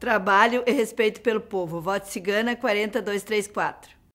Trabalho e respeito pelo povo. Voto Cigana 40234.